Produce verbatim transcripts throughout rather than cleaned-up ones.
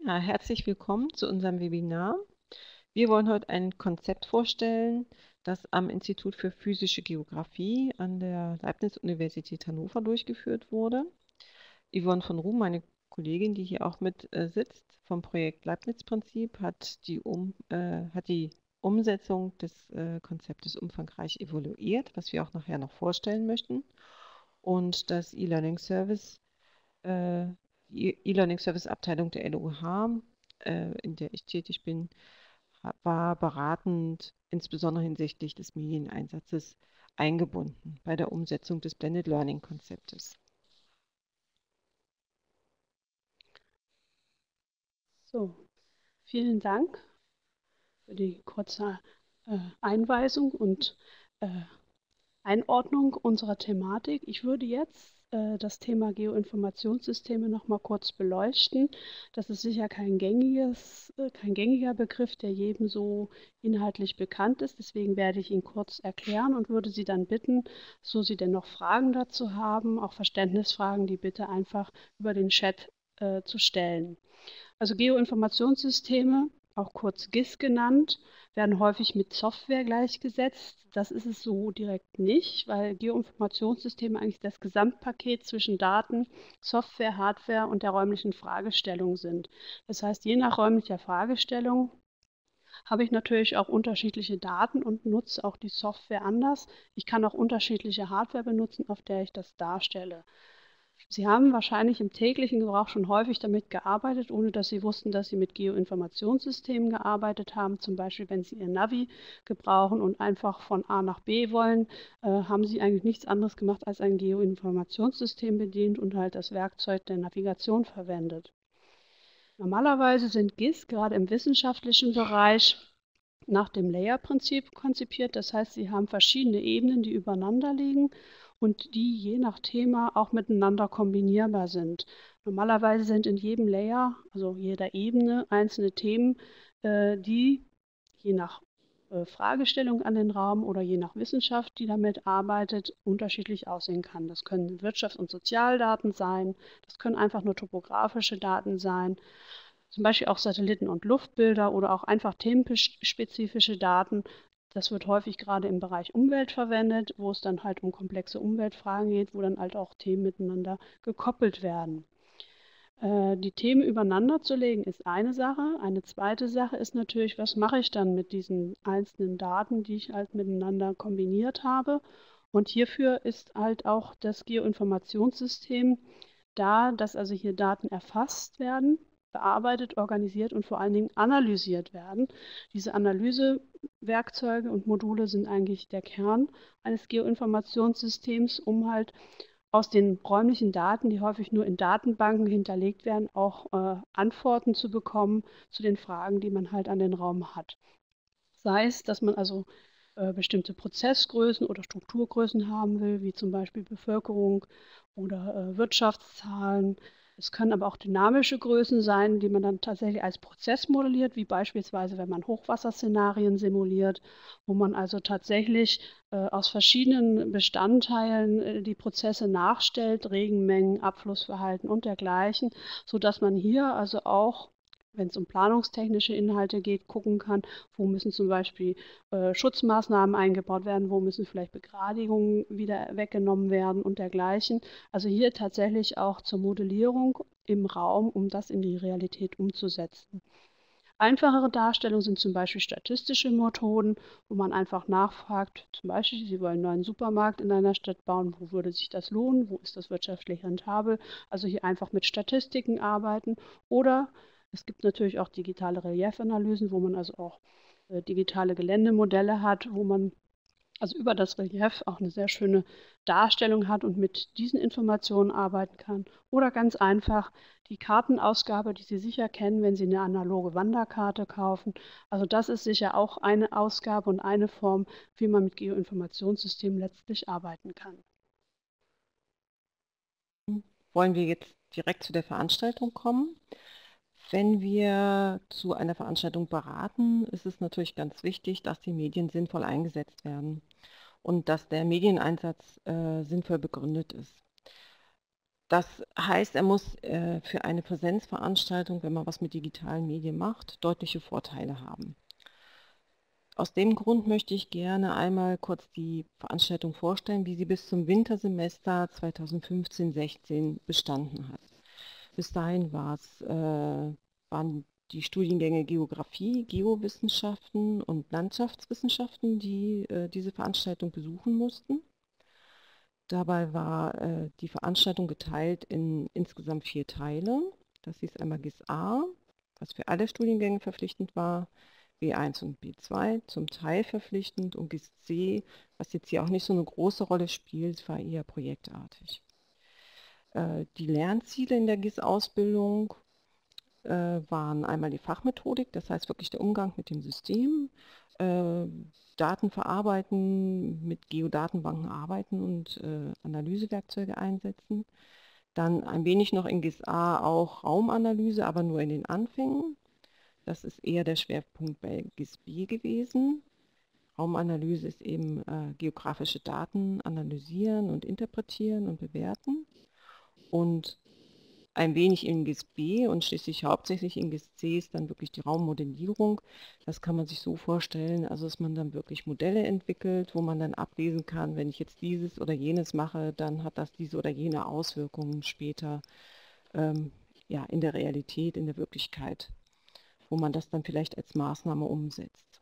Ja, herzlich willkommen zu unserem Webinar. Wir wollen heute ein Konzept vorstellen, das am Institut für physische Geographie an der Leibniz-Universität Hannover durchgeführt wurde. Yvonne von Ruhm, meine Kollegin, die hier auch mit äh, sitzt, vom Projekt Leibniz-Prinzip, hat die, um, äh, hat die Umsetzung des äh, Konzeptes umfangreich evaluiert, was wir auch nachher noch vorstellen möchten. Und das E-Learning Service äh, die E-Learning Service Abteilung der L O H, äh, in der ich tätig bin, war beratend, insbesondere hinsichtlich des Medieneinsatzes, eingebunden bei der Umsetzung des Blended Learning Konzeptes. So, vielen Dank für die kurze äh, Einweisung und äh, Einordnung unserer Thematik. Ich würde jetzt äh, das Thema Geoinformationssysteme noch mal kurz beleuchten. Das ist sicher kein gängiges, äh, kein gängiger Begriff, der jedem so inhaltlich bekannt ist. Deswegen werde ich ihn kurz erklären und würde Sie dann bitten, so Sie denn noch Fragen dazu haben, auch Verständnisfragen, die bitte einfach über den Chat äh, zu stellen. Also Geoinformationssysteme, auch kurz G I S genannt, werden häufig mit Software gleichgesetzt. Das ist es so direkt nicht, weil Geoinformationssysteme eigentlich das Gesamtpaket zwischen Daten, Software, Hardware und der räumlichen Fragestellung sind. Das heißt, je nach räumlicher Fragestellung habe ich natürlich auch unterschiedliche Daten und nutze auch die Software anders. Ich kann auch unterschiedliche Hardware benutzen, auf der ich das darstelle. Sie haben wahrscheinlich im täglichen Gebrauch schon häufig damit gearbeitet, ohne dass Sie wussten, dass Sie mit Geoinformationssystemen gearbeitet haben. Zum Beispiel, wenn Sie Ihr Navi gebrauchen und einfach von A nach B wollen, äh, haben Sie eigentlich nichts anderes gemacht, als ein Geoinformationssystem bedient und halt das Werkzeug der Navigation verwendet. Normalerweise sind G I S gerade im wissenschaftlichen Bereich nach dem Layer-Prinzip konzipiert. Das heißt, sie haben verschiedene Ebenen, die übereinander liegen und die je nach Thema auch miteinander kombinierbar sind. Normalerweise sind in jedem Layer, also jeder Ebene, einzelne Themen, äh, die je nach äh, Fragestellung an den Raum oder je nach Wissenschaft, die damit arbeitet, unterschiedlich aussehen kann. Das können Wirtschafts- und Sozialdaten sein, das können einfach nur topografische Daten sein, zum Beispiel auch Satelliten- und Luftbilder oder auch einfach themenspezifische Daten. Das wird häufig gerade im Bereich Umwelt verwendet, wo es dann halt um komplexe Umweltfragen geht, wo dann halt auch Themen miteinander gekoppelt werden. Äh, die Themen übereinander zu legen ist eine Sache. Eine zweite Sache ist natürlich, was mache ich dann mit diesen einzelnen Daten, die ich halt miteinander kombiniert habe. Und hierfür ist halt auch das Geoinformationssystem da, dass also hier Daten erfasst werden, bearbeitet, organisiert und vor allen Dingen analysiert werden. Diese Analysewerkzeuge und Module sind eigentlich der Kern eines Geoinformationssystems, um halt aus den räumlichen Daten, die häufig nur in Datenbanken hinterlegt werden, auch äh, Antworten zu bekommen zu den Fragen, die man halt an den Raum hat. Sei es, dass man also äh, bestimmte Prozessgrößen oder Strukturgrößen haben will, wie zum Beispiel Bevölkerung oder äh, Wirtschaftszahlen. Es können aber auch dynamische Größen sein, die man dann tatsächlich als Prozess modelliert, wie beispielsweise, wenn man Hochwasserszenarien simuliert, wo man also tatsächlich äh, aus verschiedenen Bestandteilen äh, die Prozesse nachstellt, Regenmengen, Abflussverhalten und dergleichen, sodass man hier also auch, wenn es um planungstechnische Inhalte geht, gucken kann, wo müssen zum Beispiel äh, Schutzmaßnahmen eingebaut werden, wo müssen vielleicht Begradigungen wieder weggenommen werden und dergleichen. Also hier tatsächlich auch zur Modellierung im Raum, um das in die Realität umzusetzen. Einfachere Darstellungen sind zum Beispiel statistische Methoden, wo man einfach nachfragt, zum Beispiel, Sie wollen einen neuen Supermarkt in einer Stadt bauen, wo würde sich das lohnen, wo ist das wirtschaftlich rentabel, also hier einfach mit Statistiken arbeiten. Oder es gibt natürlich auch digitale Reliefanalysen, wo man also auch äh, digitale Geländemodelle hat, wo man also über das Relief auch eine sehr schöne Darstellung hat und mit diesen Informationen arbeiten kann. Oder ganz einfach die Kartenausgabe, die Sie sicher kennen, wenn Sie eine analoge Wanderkarte kaufen. Also das ist sicher auch eine Ausgabe und eine Form, wie man mit Geoinformationssystemen letztlich arbeiten kann. Wollen wir jetzt direkt zu der Veranstaltung kommen? Wenn wir zu einer Veranstaltung beraten, ist es natürlich ganz wichtig, dass die Medien sinnvoll eingesetzt werden und dass der Medieneinsatz äh, sinnvoll begründet ist. Das heißt, er muss äh, für eine Präsenzveranstaltung, wenn man was mit digitalen Medien macht, deutliche Vorteile haben. Aus dem Grund möchte ich gerne einmal kurz die Veranstaltung vorstellen, wie sie bis zum Wintersemester zweitausendfünfzehn sechzehn bestanden hat. Bis dahin war's, äh, waren die Studiengänge Geografie, Geowissenschaften und Landschaftswissenschaften, die äh, diese Veranstaltung besuchen mussten. Dabei war äh, die Veranstaltung geteilt in insgesamt vier Teile. Das hieß einmal G I S A, was für alle Studiengänge verpflichtend war, B eins und B zwei zum Teil verpflichtend und G I S C, was jetzt hier auch nicht so eine große Rolle spielt, war eher projektartig. Äh, die Lernziele in der G I S-Ausbildung äh, waren einmal die Fachmethodik, das heißt wirklich der Umgang mit dem System, äh, Daten verarbeiten, mit Geodatenbanken arbeiten und äh, Analysewerkzeuge einsetzen. Dann ein wenig noch in G I S A auch Raumanalyse, aber nur in den Anfängen. Das ist eher der Schwerpunkt bei G I S B gewesen. Raumanalyse ist eben äh, geografische Daten analysieren und interpretieren und bewerten. Und ein wenig in G I S B und schließlich hauptsächlich in G I S C ist dann wirklich die Raummodellierung. Das kann man sich so vorstellen, also dass man dann wirklich Modelle entwickelt, wo man dann ablesen kann, wenn ich jetzt dieses oder jenes mache, dann hat das diese oder jene Auswirkungen später ähm, ja, in der Realität, in der Wirklichkeit, wo man das dann vielleicht als Maßnahme umsetzt.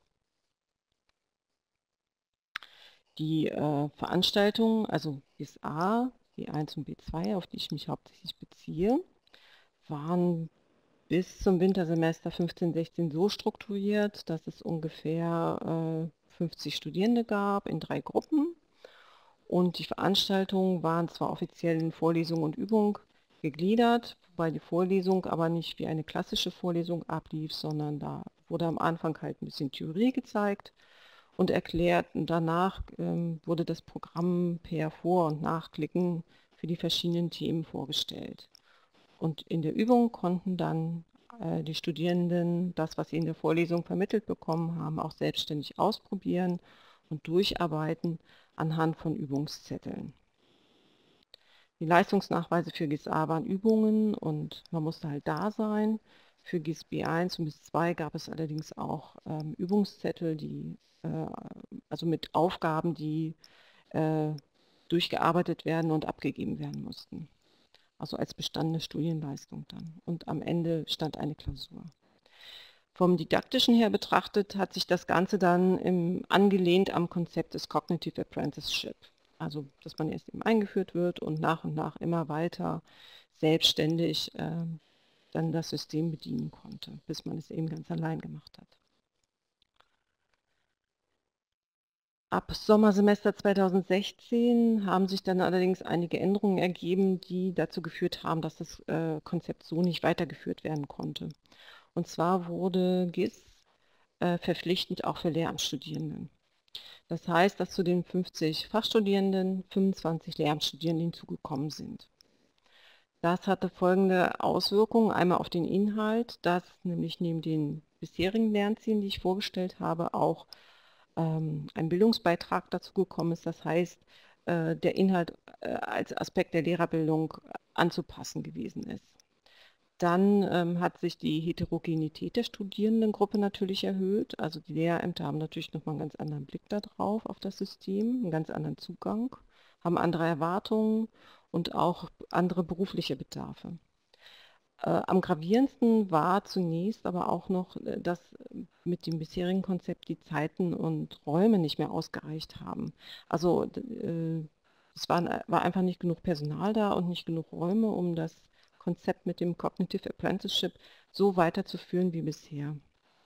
Die äh, Veranstaltung, also G I S A, B eins und B zwei, auf die ich mich hauptsächlich beziehe, waren bis zum Wintersemester fünfzehn sechzehn so strukturiert, dass es ungefähr äh, fünfzig Studierende gab in drei Gruppen. Und die Veranstaltungen waren zwar offiziell in Vorlesung und Übung gegliedert, wobei die Vorlesung aber nicht wie eine klassische Vorlesung ablief, sondern da wurde am Anfang halt ein bisschen Theorie gezeigt und erklärt. Und danach ähm, wurde das Programm per Vor- und Nachklicken für die verschiedenen Themen vorgestellt. Und in der Übung konnten dann äh, die Studierenden das, was sie in der Vorlesung vermittelt bekommen haben, auch selbstständig ausprobieren und durcharbeiten anhand von Übungszetteln. Die Leistungsnachweise für G I S A waren Übungen und man musste halt da sein. Für G I S B eins und B I S zwei gab es allerdings auch ähm, Übungszettel, die, äh, also mit Aufgaben, die äh, durchgearbeitet werden und abgegeben werden mussten. Also als bestandene Studienleistung dann. Und am Ende stand eine Klausur. Vom Didaktischen her betrachtet hat sich das Ganze dann im, angelehnt am Konzept des Cognitive Apprenticeship. Also, dass man erst eben eingeführt wird und nach und nach immer weiter selbstständig äh, dann das System bedienen konnte, bis man es eben ganz allein gemacht hat. Ab Sommersemester zweitausendsechzehn haben sich dann allerdings einige Änderungen ergeben, die dazu geführt haben, dass das äh, Konzept so nicht weitergeführt werden konnte. Und zwar wurde G I S äh, verpflichtend auch für Lehramtsstudierenden. Das heißt, dass zu den fünfzig Fachstudierenden fünfundzwanzig Lehramtsstudierende hinzugekommen sind. Das hatte folgende Auswirkungen, einmal auf den Inhalt, dass nämlich neben den bisherigen Lernzielen, die ich vorgestellt habe, auch ähm, ein Bildungsbeitrag dazu gekommen ist. Das heißt, äh, der Inhalt äh, als Aspekt der Lehrerbildung anzupassen gewesen ist. Dann ähm, hat sich die Heterogenität der Studierendengruppe natürlich erhöht. Also die Lehrämter haben natürlich nochmal einen ganz anderen Blick darauf, auf das System, einen ganz anderen Zugang, haben andere Erwartungen und auch andere berufliche Bedarfe. Äh, am gravierendsten war zunächst aber auch noch, äh, dass mit dem bisherigen Konzept die Zeiten und Räume nicht mehr ausgereicht haben. Also äh, es war, war einfach nicht genug Personal da und nicht genug Räume, um das Konzept mit dem Cognitive Apprenticeship so weiterzuführen wie bisher.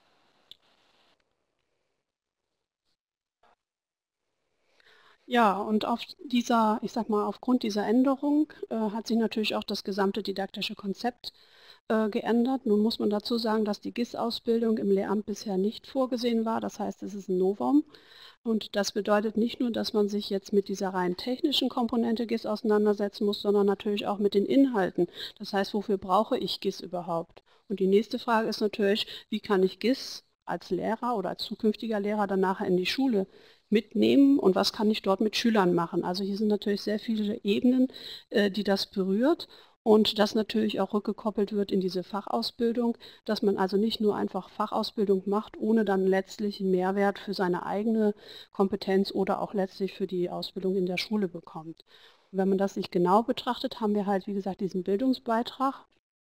Ja, und auf dieser, ich sag mal, aufgrund dieser Änderung äh, hat sich natürlich auch das gesamte didaktische Konzept äh, geändert. Nun muss man dazu sagen, dass die G I S-Ausbildung im Lehramt bisher nicht vorgesehen war. Das heißt, es ist ein Novum. Und das bedeutet nicht nur, dass man sich jetzt mit dieser rein technischen Komponente G I S auseinandersetzen muss, sondern natürlich auch mit den Inhalten. Das heißt, wofür brauche ich G I S überhaupt? Und die nächste Frage ist natürlich, wie kann ich G I S als Lehrer oder als zukünftiger Lehrer dann nachher in die Schule mitnehmen und was kann ich dort mit Schülern machen. Also hier sind natürlich sehr viele Ebenen, äh, die das berührt. Und das natürlich auch rückgekoppelt wird in diese Fachausbildung, dass man also nicht nur einfach Fachausbildung macht, ohne dann letztlich einen Mehrwert für seine eigene Kompetenz oder auch letztlich für die Ausbildung in der Schule bekommt. Und wenn man das sich genau betrachtet, haben wir halt, wie gesagt, diesen Bildungsbeitrag,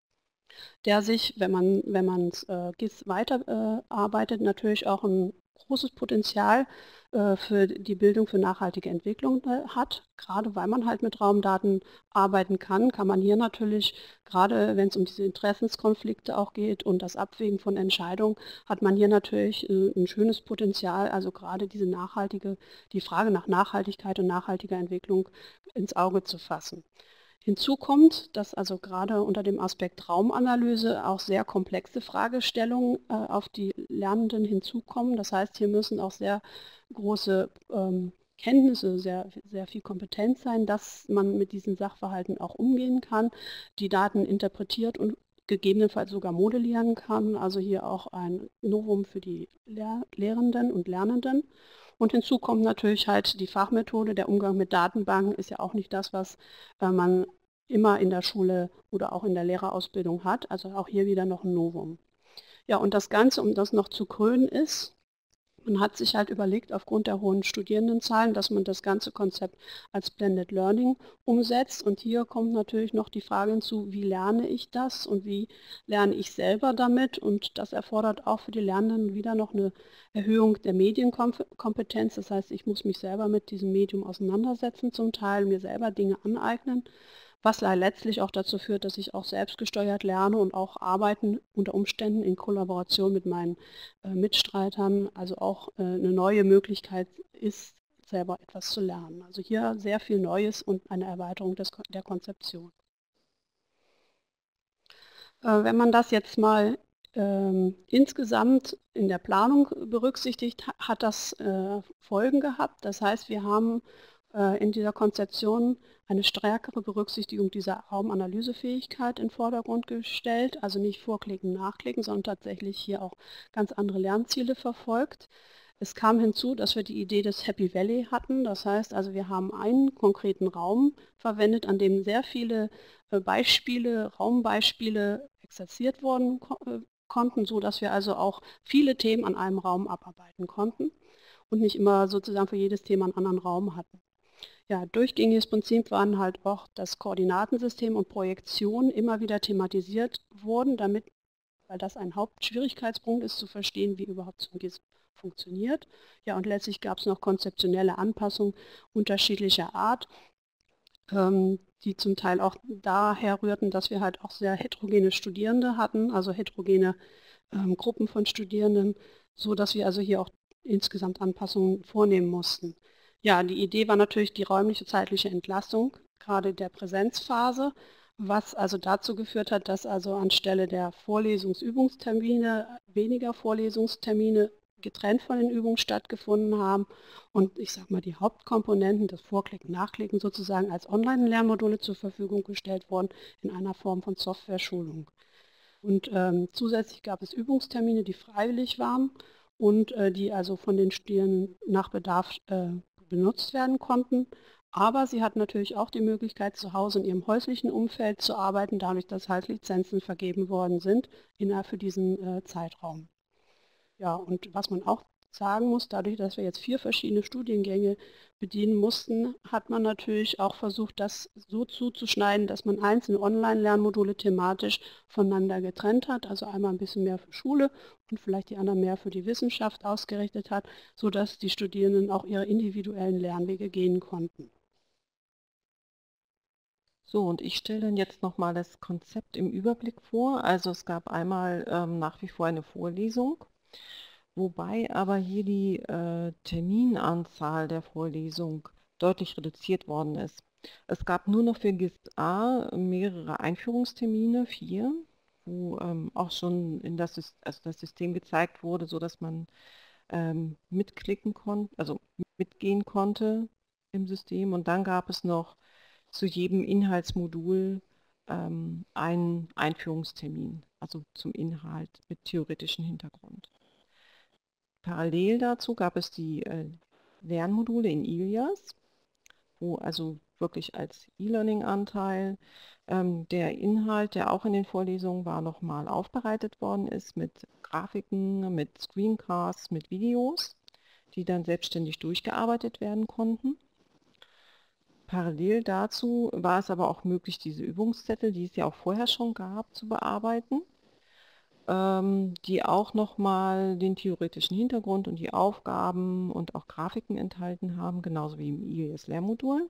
der sich, wenn man wenn man äh, G I S weiterarbeitet, äh, natürlich auch ein großes Potenzial äh, für die Bildung für nachhaltige Entwicklung äh, hat. Gerade weil man halt mit Raumdaten arbeiten kann, kann man hier natürlich, gerade wenn es um diese Interessenskonflikte auch geht und das Abwägen von Entscheidungen, hat man hier natürlich äh, ein schönes Potenzial, also gerade diese nachhaltige, die Frage nach Nachhaltigkeit und nachhaltiger Entwicklung ins Auge zu fassen. Hinzu kommt, dass also gerade unter dem Aspekt Raumanalyse auch sehr komplexe Fragestellungen äh, auf die Lernenden hinzukommen. Das heißt, hier müssen auch sehr große ähm, Kenntnisse, sehr, sehr viel Kompetenz sein, dass man mit diesen Sachverhalten auch umgehen kann, die Daten interpretiert und gegebenenfalls sogar modellieren kann. Also hier auch ein Novum für die Lehr Lehrenden und Lernenden. Und hinzu kommt natürlich halt die Fachmethode. Der Umgang mit Datenbanken ist ja auch nicht das, was äh, man immer in der Schule oder auch in der Lehrerausbildung hat. Also auch hier wieder noch ein Novum. Ja, und das Ganze, um das noch zu krönen, ist, man hat sich halt überlegt, aufgrund der hohen Studierendenzahlen, dass man das ganze Konzept als Blended Learning umsetzt. Und hier kommt natürlich noch die Frage hinzu, wie lerne ich das und wie lerne ich selber damit. Und das erfordert auch für die Lernenden wieder noch eine Erhöhung der Medienkompetenz. Das heißt, ich muss mich selber mit diesem Medium auseinandersetzen zum Teil, mir selber Dinge aneignen, was letztlich auch dazu führt, dass ich auch selbstgesteuert lerne und auch arbeiten unter Umständen in Kollaboration mit meinen äh, Mitstreitern, also auch äh, eine neue Möglichkeit ist, selber etwas zu lernen. Also hier sehr viel Neues und eine Erweiterung des, der Konzeption. Äh, wenn man das jetzt mal ähm, insgesamt in der Planung berücksichtigt, hat das äh, Folgen gehabt. Das heißt, wir haben äh, in dieser Konzeption eine stärkere Berücksichtigung dieser Raumanalysefähigkeit in den Vordergrund gestellt, also nicht vorklicken, nachklicken, sondern tatsächlich hier auch ganz andere Lernziele verfolgt. Es kam hinzu, dass wir die Idee des Happy Valley hatten. Das heißt also, wir haben einen konkreten Raum verwendet, an dem sehr viele äh, Beispiele, Raumbeispiele exerziert worden äh, konnten, sodass wir also auch viele Themen an einem Raum abarbeiten konnten und nicht immer sozusagen für jedes Thema einen anderen Raum hatten. Ja, durchgängiges Prinzip waren halt auch das Koordinatensystem und Projektion immer wieder thematisiert wurden, damit, weil das ein Hauptschwierigkeitspunkt ist, zu verstehen, wie überhaupt so ein G I S funktioniert. Ja, und letztlich gab es noch konzeptionelle Anpassungen unterschiedlicher Art, ähm, die zum Teil auch daher rührten, dass wir halt auch sehr heterogene Studierende hatten, also heterogene ähm, Gruppen von Studierenden, so dass wir also hier auch insgesamt Anpassungen vornehmen mussten. Ja, die Idee war natürlich die räumliche zeitliche Entlastung, gerade der Präsenzphase, was also dazu geführt hat, dass also anstelle der Vorlesungsübungstermine weniger Vorlesungstermine getrennt von den Übungen stattgefunden haben und ich sage mal die Hauptkomponenten, das Vorklicken, Nachklicken sozusagen als Online-Lernmodule zur Verfügung gestellt wurden in einer Form von Software-Schulung. Und ähm, zusätzlich gab es Übungstermine, die freiwillig waren und äh, die also von den Studierenden nach Bedarf äh, benutzt werden konnten. Aber sie hatten natürlich auch die Möglichkeit, zu Hause in ihrem häuslichen Umfeld zu arbeiten, dadurch, dass halt Lizenzen vergeben worden sind innerhalb für diesen äh, Zeitraum. Ja, und was man auch sagen muss, dadurch, dass wir jetzt vier verschiedene Studiengänge bedienen mussten, hat man natürlich auch versucht, das so zuzuschneiden, dass man einzelne Online-Lernmodule thematisch voneinander getrennt hat, also einmal ein bisschen mehr für Schule und vielleicht die anderen mehr für die Wissenschaft ausgerichtet hat, sodass die Studierenden auch ihre individuellen Lernwege gehen konnten. So, und ich stelle dann jetzt nochmal das Konzept im Überblick vor. Also es gab einmal ähm, nach wie vor eine Vorlesung, wobei aber hier die äh, Terminanzahl der Vorlesung deutlich reduziert worden ist. Es gab nur noch für G I S A mehrere Einführungstermine, vier, wo ähm, auch schon in das, also das System gezeigt wurde, sodass man ähm, mitklicken konnte, also mitgehen konnte im System. Und dann gab es noch zu jedem Inhaltsmodul ähm, einen Einführungstermin, also zum Inhalt mit theoretischem Hintergrund. Parallel dazu gab es die äh, Lernmodule in Ilias, wo also wirklich als E-Learning-Anteil ähm, der Inhalt, der auch in den Vorlesungen war, nochmal aufbereitet worden ist mit Grafiken, mit Screencasts, mit Videos, die dann selbstständig durchgearbeitet werden konnten. Parallel dazu war es aber auch möglich, diese Übungszettel, die es ja auch vorher schon gab, zu bearbeiten, ähm, die auch nochmal den theoretischen Hintergrund und die Aufgaben und auch Grafiken enthalten haben, genauso wie im I E S-Lehrmodul.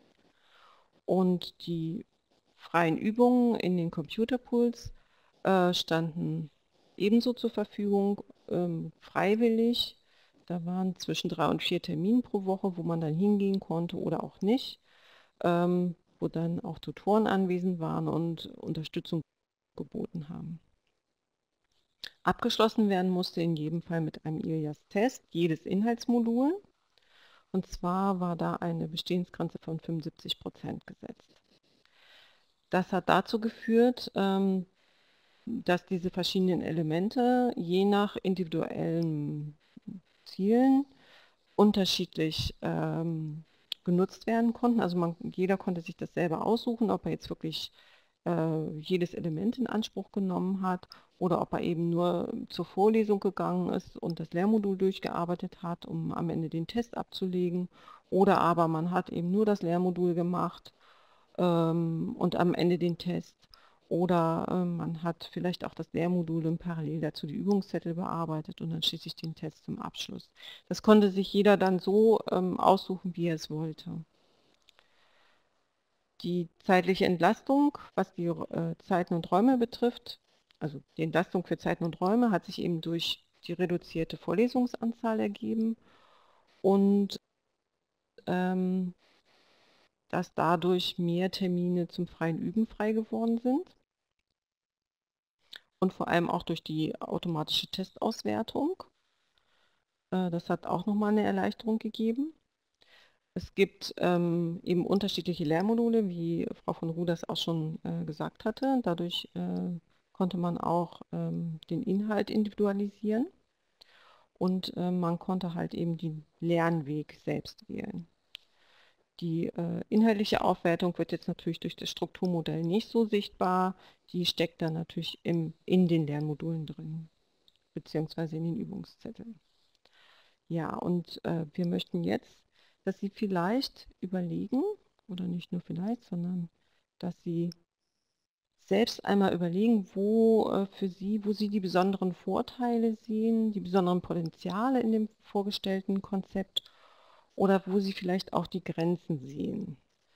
Und die freien Übungen in den Computerpools äh, standen ebenso zur Verfügung, ähm, freiwillig. Da waren zwischen drei und vier Terminen pro Woche, wo man dann hingehen konnte oder auch nicht, ähm, wo dann auch Tutoren anwesend waren und Unterstützung geboten haben. Abgeschlossen werden musste in jedem Fall mit einem Ilias-Test jedes Inhaltsmodul. Und zwar war da eine Bestehensgrenze von fünfundsiebzig Prozent gesetzt. Das hat dazu geführt, ähm, dass diese verschiedenen Elemente je nach individuellen Zielen unterschiedlich ähm, genutzt werden konnten. Also man, jeder konnte sich das selber aussuchen, ob er jetzt wirklich äh, jedes Element in Anspruch genommen hat oder ob er eben nur zur Vorlesung gegangen ist und das Lehrmodul durchgearbeitet hat, um am Ende den Test abzulegen. Oder aber man hat eben nur das Lehrmodul gemacht ähm, und am Ende den Test. Oder äh, man hat vielleicht auch das Lehrmodul und parallel dazu die Übungszettel bearbeitet und dann schließlich den Test zum Abschluss. Das konnte sich jeder dann so ähm, aussuchen, wie er es wollte. Die zeitliche Entlastung, was die äh, Zeiten und Räume betrifft, also die Entlastung für Zeiten und Räume, hat sich eben durch die reduzierte Vorlesungsanzahl ergeben und ähm, dass dadurch mehr Termine zum freien Üben frei geworden sind. Und vor allem auch durch die automatische Testauswertung. Äh, das hat auch nochmal eine Erleichterung gegeben. Es gibt ähm, eben unterschiedliche Lehrmodule, wie Frau von Ruh das auch schon äh, gesagt hatte. Dadurch äh, konnte man auch ähm, den Inhalt individualisieren und äh, man konnte halt eben den Lernweg selbst wählen. Die äh, inhaltliche Aufwertung wird jetzt natürlich durch das Strukturmodell nicht so sichtbar. Die steckt dann natürlich im, in den Lernmodulen drin, beziehungsweise in den Übungszetteln. Ja, und äh, wir möchten jetzt, dass Sie vielleicht überlegen, oder nicht nur vielleicht, sondern dass Sie selbst einmal überlegen, wo äh, für Sie, wo Sie die besonderen Vorteile sehen, die besonderen Potenziale in dem vorgestellten Konzept oder wo Sie vielleicht auch die Grenzen sehen.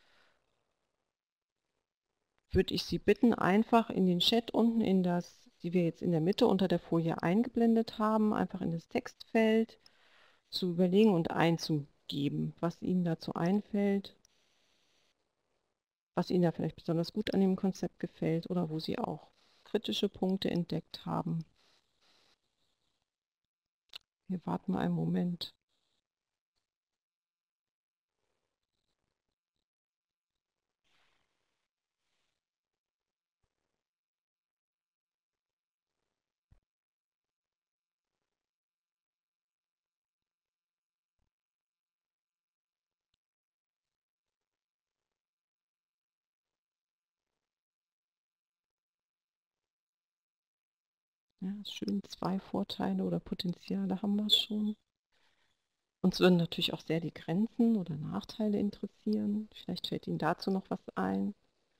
Würde ich Sie bitten, einfach in den Chat unten in das, die wir jetzt in der Mitte unter der Folie eingeblendet haben, einfach in das Textfeld zu überlegen und einzugeben, was Ihnen dazu einfällt, was Ihnen da vielleicht besonders gut an dem Konzept gefällt oder wo Sie auch kritische Punkte entdeckt haben. Wir warten mal einen Moment. Ja, ist schön, zwei Vorteile oder Potenziale haben wir schon. Uns würden natürlich auch sehr die Grenzen oder Nachteile interessieren. Vielleicht fällt Ihnen dazu noch was ein.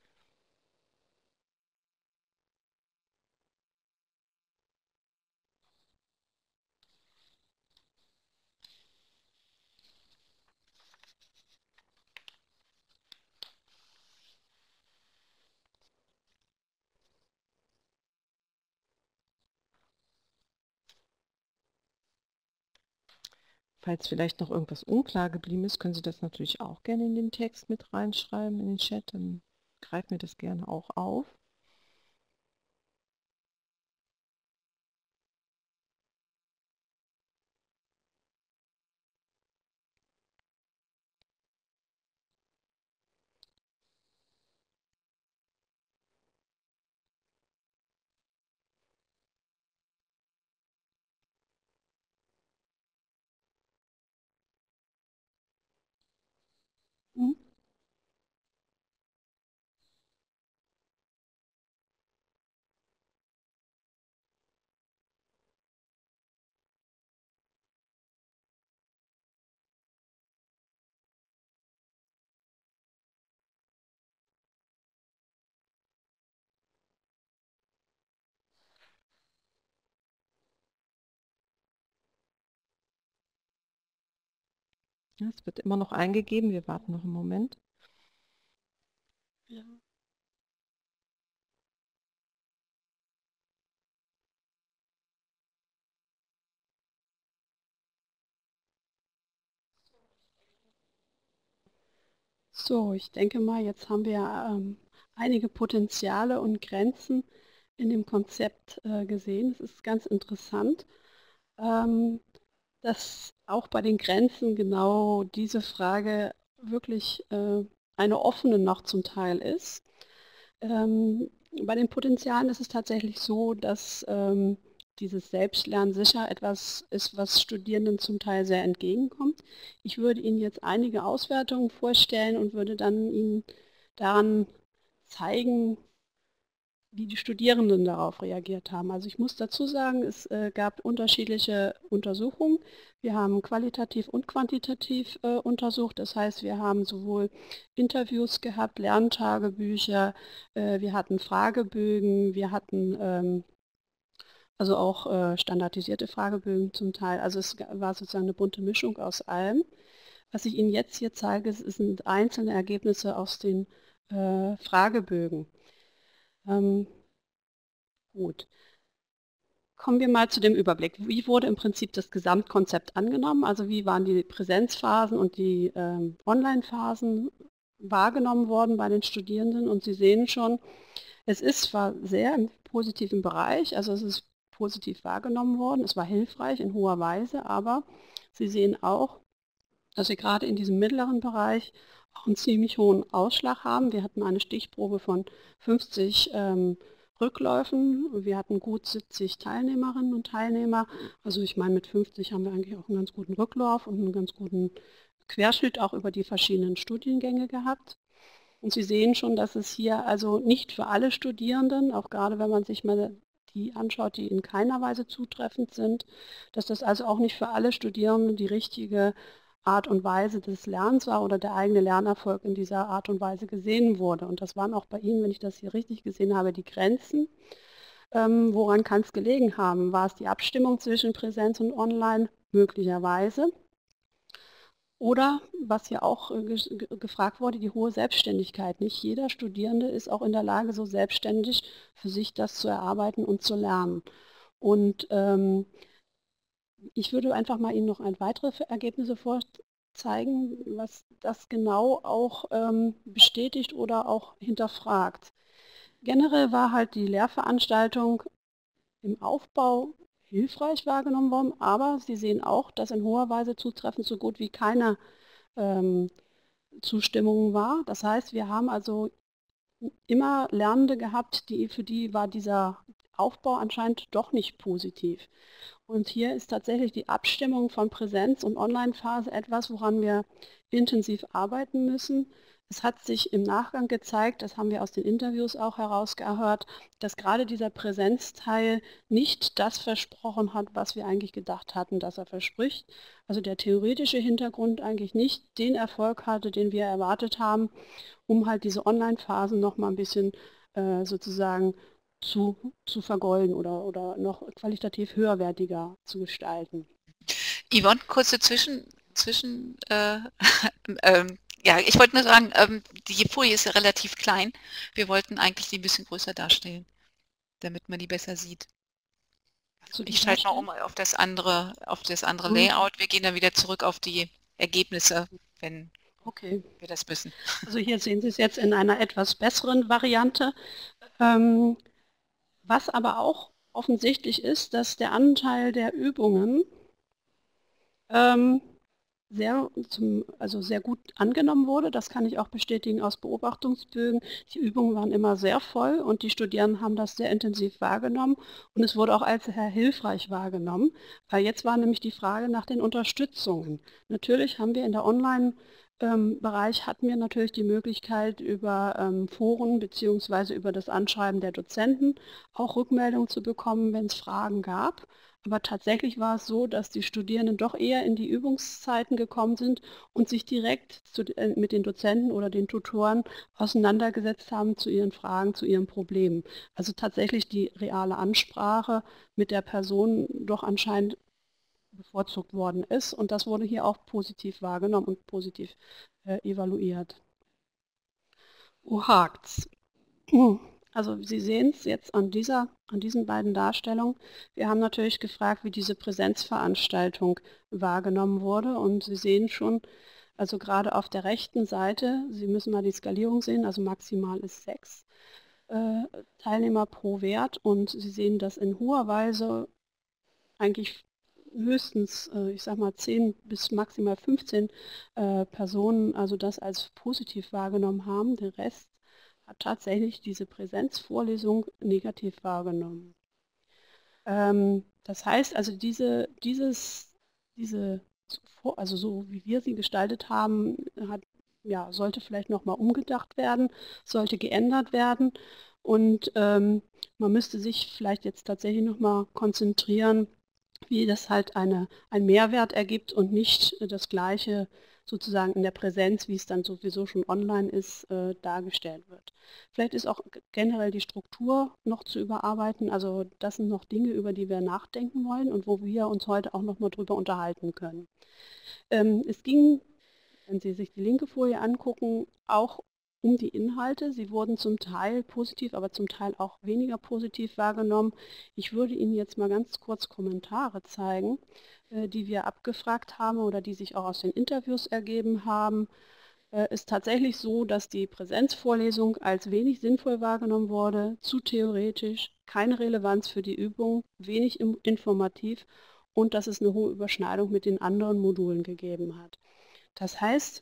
Falls vielleicht noch irgendwas unklar geblieben ist, können Sie das natürlich auch gerne in den Text mit reinschreiben, in den Chat. Dann greifen wir das gerne auch auf. Ja, es wird immer noch eingegeben, wir warten noch einen Moment. Ja. So, ich denke mal, jetzt haben wir ähm, einige Potenziale und Grenzen in dem Konzept äh, gesehen. Es ist ganz interessant, ähm, dass auch bei den Grenzen genau diese Frage wirklich äh, eine offene noch zum Teil ist. Ähm, bei den Potenzialen ist es tatsächlich so, dass ähm, dieses Selbstlernen sicher etwas ist, was Studierenden zum Teil sehr entgegenkommt. Ich würde Ihnen jetzt einige Auswertungen vorstellen und würde dann Ihnen daran zeigen, wie die Studierenden darauf reagiert haben. Also ich muss dazu sagen, es äh, gab unterschiedliche Untersuchungen. Wir haben qualitativ und quantitativ äh, untersucht. Das heißt, wir haben sowohl Interviews gehabt, Lerntagebücher, äh, wir hatten Fragebögen, wir hatten ähm, also auch äh, standardisierte Fragebögen zum Teil. Also es war sozusagen eine bunte Mischung aus allem. Was ich Ihnen jetzt hier zeige, sind einzelne Ergebnisse aus den äh, Fragebögen. Ähm, gut. Kommen wir mal zu dem Überblick. Wie wurde im Prinzip das Gesamtkonzept angenommen? Also wie waren die Präsenzphasen und die ähm, Online-Phasen wahrgenommen worden bei den Studierenden? Und Sie sehen schon, es ist zwar sehr im positiven Bereich, also es ist positiv wahrgenommen worden, es war hilfreich in hoher Weise, aber Sie sehen auch, dass wir gerade in diesem mittleren Bereich auch einen ziemlich hohen Ausschlag haben. Wir hatten eine Stichprobe von fünfzig ähm, Rückläufen. Wir hatten gut siebzig Teilnehmerinnen und Teilnehmer. Also ich meine, mit fünfzig haben wir eigentlich auch einen ganz guten Rücklauf und einen ganz guten Querschnitt auch über die verschiedenen Studiengänge gehabt. Und Sie sehen schon, dass es hier also nicht für alle Studierenden, auch gerade wenn man sich mal die anschaut, die in keiner Weise zutreffend sind, dass das also auch nicht für alle Studierenden die richtige Art und Weise des Lernens war oder der eigene Lernerfolg in dieser Art und Weise gesehen wurde. Und das waren auch bei Ihnen, wenn ich das hier richtig gesehen habe, die Grenzen. Ähm, woran kann es gelegen haben? War es die Abstimmung zwischen Präsenz und Online? Möglicherweise. Oder, was ja auch äh, ge gefragt wurde, die hohe Selbstständigkeit. Nicht jeder Studierende ist auch in der Lage, so selbstständig für sich das zu erarbeiten und zu lernen. Und ähm, ich würde einfach mal Ihnen noch ein weitere Ergebnisse vorzeigen, was das genau auch ähm, bestätigt oder auch hinterfragt. Generell war halt die Lehrveranstaltung im Aufbau hilfreich wahrgenommen worden, aber Sie sehen auch, dass in hoher Weise zutreffend so gut wie keine ähm, Zustimmung war. Das heißt, wir haben also immer Lernende gehabt, die, für die war dieser Aufbau anscheinend doch nicht positiv. Und hier ist tatsächlich die Abstimmung von Präsenz- und Online-Phase etwas, woran wir intensiv arbeiten müssen. Es hat sich im Nachgang gezeigt, das haben wir aus den Interviews auch herausgehört, dass gerade dieser Präsenzteil nicht das versprochen hat, was wir eigentlich gedacht hatten, dass er verspricht. Also der theoretische Hintergrund eigentlich nicht den Erfolg hatte, den wir erwartet haben, um halt diese Online-Phasen noch mal ein bisschen äh, sozusagen zu, zu vergolden oder, oder noch qualitativ höherwertiger zu gestalten. Yvonne, kurze Zwischen, Zwischen äh, ähm, ja, ich wollte nur sagen, ähm, die Folie ist ja relativ klein. Wir wollten eigentlich die ein bisschen größer darstellen, damit man die besser sieht. So, Ich schalte mal um auf das andere, auf das andere Layout. Wir gehen dann wieder zurück auf die Ergebnisse, wenn okay. wir das müssen. Also hier sehen Sie es jetzt in einer etwas besseren Variante. Ähm, was aber auch offensichtlich ist, dass der Anteil der Übungen ähm, sehr, zum, also sehr gut angenommen wurde. Das kann ich auch bestätigen aus Beobachtungsbögen. Die Übungen waren immer sehr voll und die Studierenden haben das sehr intensiv wahrgenommen und es wurde auch als sehr hilfreich wahrgenommen. Weil jetzt war nämlich die Frage nach den Unterstützungen. Natürlich haben wir in der Online- Bereich hatten wir natürlich die Möglichkeit, über ähm, Foren bzw. über das Anschreiben der Dozenten auch Rückmeldungen zu bekommen, wenn es Fragen gab. Aber tatsächlich war es so, dass die Studierenden doch eher in die Übungszeiten gekommen sind und sich direkt zu, äh, mit den Dozenten oder den Tutoren auseinandergesetzt haben zu ihren Fragen, zu ihren Problemen. Also tatsächlich die reale Ansprache mit der Person doch anscheinend bevorzugt worden ist. Und das wurde hier auch positiv wahrgenommen und positiv äh, evaluiert. Wo hakt's? Also Sie sehen es jetzt an, dieser, an diesen beiden Darstellungen. Wir haben natürlich gefragt, wie diese Präsenzveranstaltung wahrgenommen wurde. Und Sie sehen schon, also gerade auf der rechten Seite, Sie müssen mal die Skalierung sehen, also maximal ist sechs äh, Teilnehmer pro Wert. Und Sie sehen, dass in hoher Weise eigentlich höchstens, äh, ich sag mal, zehn bis maximal fünfzehn äh, Personen also das als positiv wahrgenommen haben. Der Rest hat tatsächlich diese Präsenzvorlesung negativ wahrgenommen. Ähm, das heißt also, diese, dieses, diese, also so wie wir sie gestaltet haben, hat, ja, sollte vielleicht nochmal umgedacht werden, sollte geändert werden und ähm, man müsste sich vielleicht jetzt tatsächlich nochmal konzentrieren, wie das halt eine, einen Mehrwert ergibt und nicht das Gleiche sozusagen in der Präsenz, wie es dann sowieso schon online ist, äh, dargestellt wird. Vielleicht ist auch generell die Struktur noch zu überarbeiten. Also das sind noch Dinge, über die wir nachdenken wollen und wo wir uns heute auch noch mal drüber unterhalten können. Ähm, es ging, wenn Sie sich die linke Folie angucken, auch um die Inhalte. Sie wurden zum Teil positiv, aber zum Teil auch weniger positiv wahrgenommen. Ich würde Ihnen jetzt mal ganz kurz Kommentare zeigen, äh, die wir abgefragt haben oder die sich auch aus den Interviews ergeben haben. Es ist tatsächlich so, dass die Präsenzvorlesung als wenig sinnvoll wahrgenommen wurde, zu theoretisch, keine Relevanz für die Übung, wenig informativ und dass es eine hohe Überschneidung mit den anderen Modulen gegeben hat. Das heißt,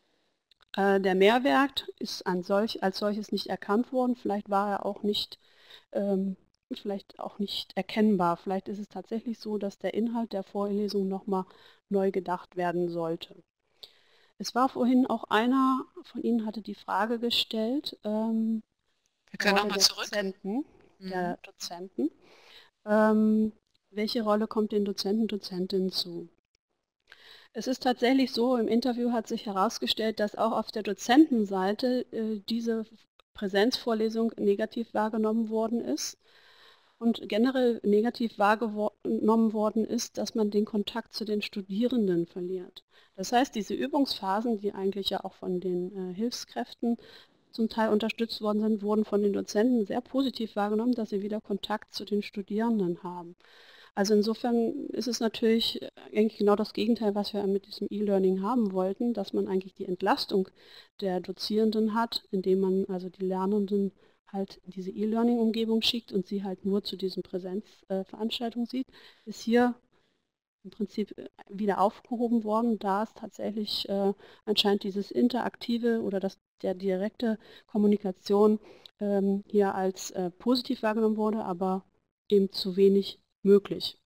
der Mehrwert ist an solch, als solches nicht erkannt worden. Vielleicht war er auch nicht, ähm, vielleicht auch nicht erkennbar. Vielleicht ist es tatsächlich so, dass der Inhalt der Vorlesung nochmal neu gedacht werden sollte. Es war vorhin auch einer von Ihnen hatte die Frage gestellt, ähm, Wir können Rolle nochmal der zurück. Dozenten, Mhm. der Dozenten. Ähm, welche Rolle kommt den Dozenten, Dozentinnen zu? Es ist tatsächlich so, im Interview hat sich herausgestellt, dass auch auf der Dozentenseite äh, diese Präsenzvorlesung negativ wahrgenommen worden ist und generell negativ wahrgenommen worden ist, dass man den Kontakt zu den Studierenden verliert. Das heißt, diese Übungsphasen, die eigentlich ja auch von den äh, Hilfskräften zum Teil unterstützt worden sind, wurden von den Dozenten sehr positiv wahrgenommen, dass sie wieder Kontakt zu den Studierenden haben. Also insofern ist es natürlich eigentlich genau das Gegenteil, was wir mit diesem E-Learning haben wollten, dass man eigentlich die Entlastung der Dozierenden hat, indem man also die Lernenden halt in diese E-Learning-Umgebung schickt und sie halt nur zu diesen Präsenzveranstaltungen sieht, ist hier im Prinzip wieder aufgehoben worden, da es tatsächlich äh, anscheinend dieses interaktive oder das, der direkte Kommunikation ähm, hier als äh, positiv wahrgenommen wurde, aber eben zu wenig möglich.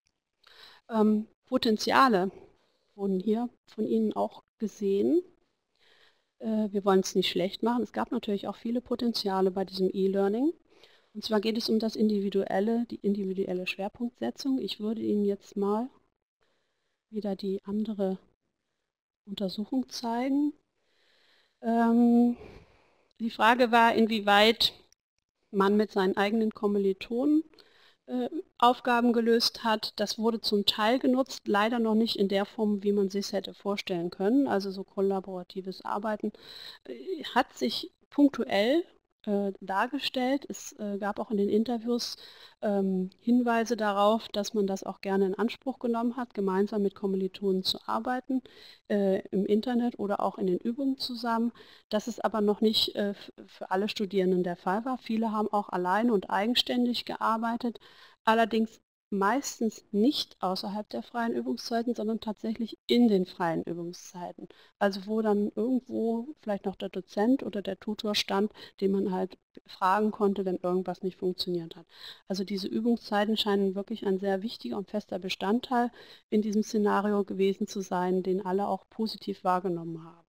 Ähm, Potenziale wurden hier von Ihnen auch gesehen. Äh, wir wollen es nicht schlecht machen. Es gab natürlich auch viele Potenziale bei diesem E-Learning. Und zwar geht es um das individuelle, die individuelle Schwerpunktsetzung. Ich würde Ihnen jetzt mal wieder die andere Untersuchung zeigen. Ähm, die Frage war, inwieweit man mit seinen eigenen Kommilitonen äh, Aufgaben gelöst hat. Das wurde zum Teil genutzt, leider noch nicht in der Form, wie man sich es hätte vorstellen können. Also so kollaboratives Arbeiten äh, hat sich punktuell äh, dargestellt. Es äh, gab auch in den Interviews ähm, Hinweise darauf, dass man das auch gerne in Anspruch genommen hat, gemeinsam mit Kommilitonen zu arbeiten, äh, im Internet oder auch in den Übungen zusammen. Das ist aber noch nicht äh, für alle Studierenden der Fall war. Viele haben auch allein und eigenständig gearbeitet, allerdings meistens nicht außerhalb der freien Übungszeiten, sondern tatsächlich in den freien Übungszeiten. Also wo dann irgendwo vielleicht noch der Dozent oder der Tutor stand, den man halt fragen konnte, wenn irgendwas nicht funktioniert hat. Also diese Übungszeiten scheinen wirklich ein sehr wichtiger und fester Bestandteil in diesem Szenario gewesen zu sein, den alle auch positiv wahrgenommen haben.